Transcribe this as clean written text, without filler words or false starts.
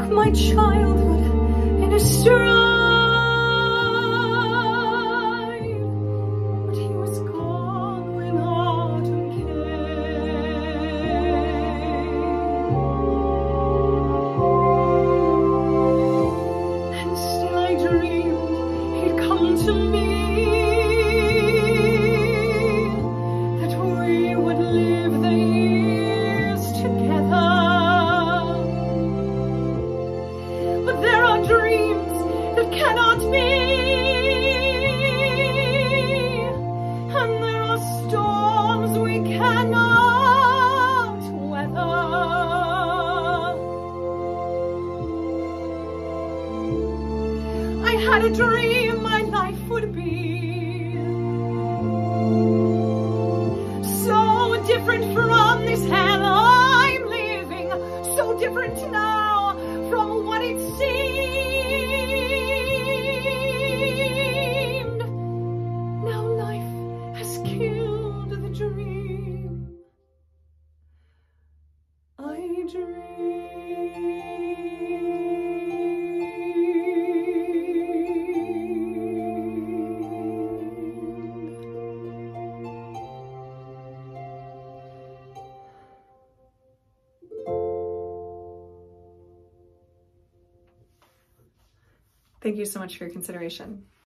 my childhood in a stride, but he was gone when autumn came. And still I dreamed he'd come to me, that we would live the years together. But there are dreams that cannot be, and there are storms we cannot weather. I had a dream my life would be so different from this hell I'm living, so different now from what it seemed. Now life has killed the dream I dreamed. Thank you so much for your consideration.